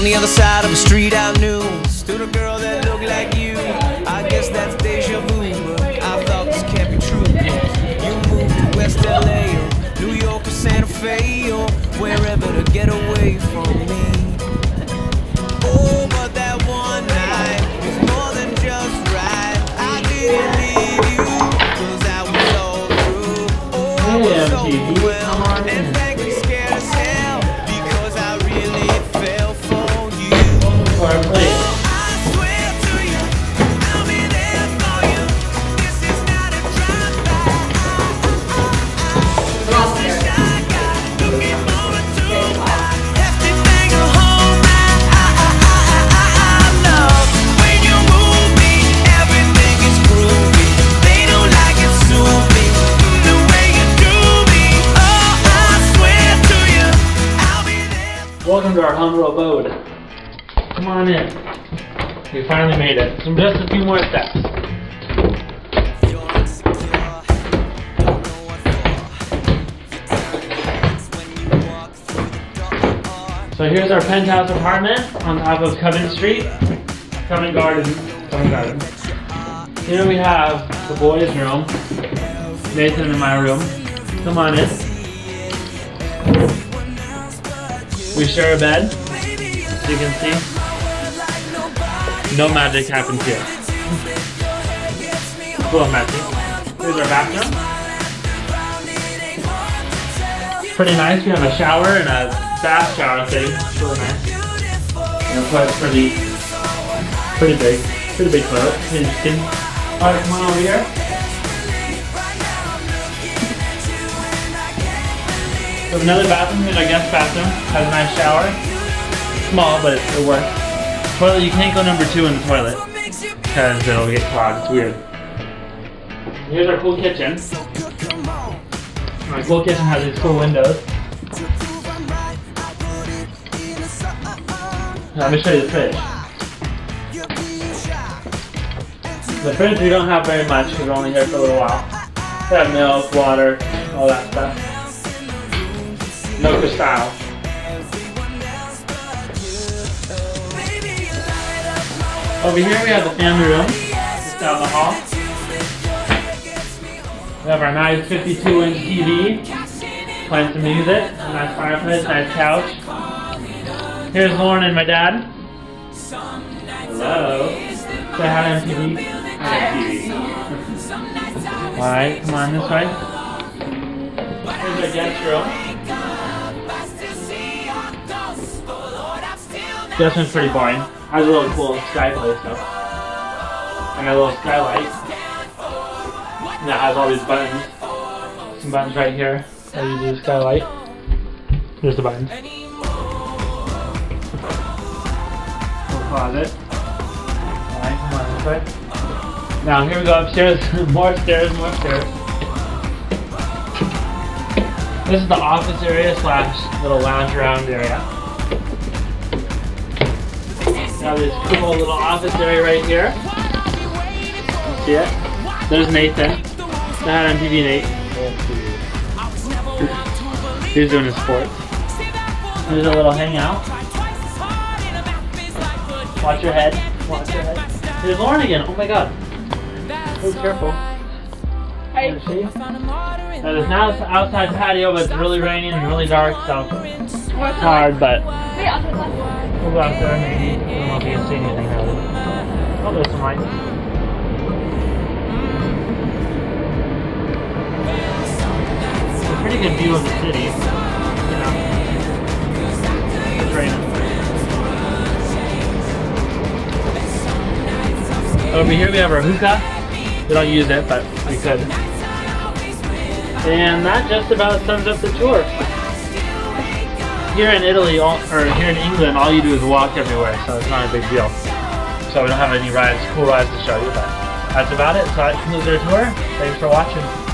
On the other side of the street I knew stood a girl that looked like you. I guess that's deja vu, but I thought this can't be true. You moved to West LA or New York or Santa Fe or wherever to get away from me. Oh, but that one night was more than just right. I didn't leave you, cause I was all through. Oh, I was overwhelmed and frankly scared as hell, because I really fell for you. Oh, I swear to you, I'll be there for you. This is not a drive-by. I wish I got looking forward to hefty thing to hold my love. When you move me, everything is groovy. They don't like it, sue me the way you do me. Oh, I swear to you, I'll be there. Welcome to our humble abode. Come on in. We finally made it. So just a few more steps. You're insecure, don't know what for. When you walk through the door. So here's our penthouse apartment on top of Covent Street. Covent Garden. Here we have the boys' room. Nathan and my room. Come on in. We share a bed, as you can see. No magic happens here. Cool magic. Here's our bathroom. Pretty nice. We have a shower and a bath shower thing. It's really nice. And the toilet's pretty big. Pretty big toilet. Interesting. Alright, come on over here. We have another bathroom. Here's our guest bathroom. Has a nice shower. Small, but it works. Toilet, you can't go number 2 in the toilet because it'll get clogged. It's weird. Here's our cool kitchen. Our cool kitchen has these cool windows. Let me show you the fridge. The fridge we don't have very much because we're only here for a little while. We have milk, water, all that stuff. No Cristal. Over here we have the family room, just down the hall. We have our nice 52-inch TV, playing some music, a nice fireplace, nice couch. Here's Lauren and my dad. Hello. Say hi to MTV. Hi. Alright, come on this way. Here's our guest room. This one's pretty boring. Has a little cool skyplace though. And a little skylight. And it has all these buttons. Some buttons right here. How you do the skylight. Here's the buttons. Little closet. Alright, come on this way. Now here we go upstairs. More stairs, more stairs. This is the office area / little lounge around area. Now this cool little office area right here. You see it? There's Nathan. That on TV, Nate. He's doing his sports. There's a little hangout. Watch your head. Watch your head. There's Lauren again. Oh my god. Oh, careful. There she is. Now there's now outside patio, but it's really raining and really dark, so it's hard, but we'll go out there maybe. I don't know if you can see anything really. Oh, there's some lights. It's a pretty good view of the city. You know. It's raining. Over here we have our hookah. We don't use it, but we could. And that just about sums up the tour. Here in Italy, or here in England, all you do is walk everywhere, so it's not a big deal. So we don't have any rides, cool rides to show you, but that's about it. So that concludes our tour. Thanks for watching.